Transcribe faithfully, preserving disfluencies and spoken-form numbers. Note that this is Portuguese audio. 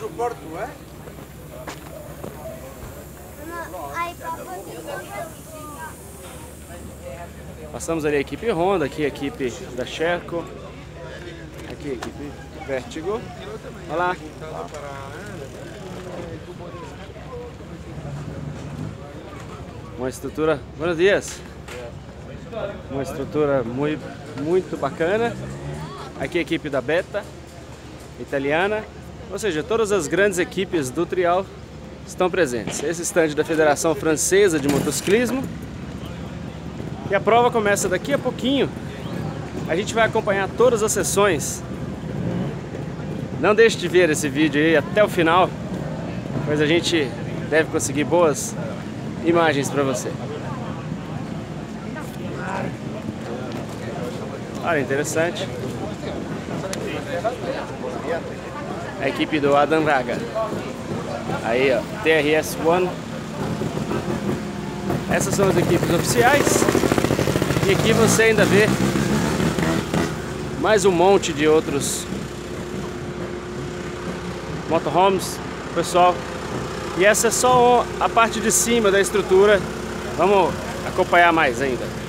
Passamos ali a equipe Honda, aqui a equipe da Sherco, aqui a equipe Vertigo. Olha lá. Uma estrutura, buenos dias. Uma estrutura muito, muito bacana. Aqui a equipe da Beta, italiana. Ou seja, todas as grandes equipes do trial estão presentes. Esse stand da Federação Francesa de Motociclismo. E a prova começa daqui a pouquinho. A gente vai acompanhar todas as sessões. Não deixe de ver esse vídeo aí até o final, pois a gente deve conseguir boas imagens para você. Olha, interessante. A equipe do Adam Raga. Aí, ó, T R S um. Essas são as equipes oficiais. E aqui você ainda vê mais um monte de outros motorhomes, pessoal. E essa é só a parte de cima da estrutura. Vamos acompanhar mais ainda.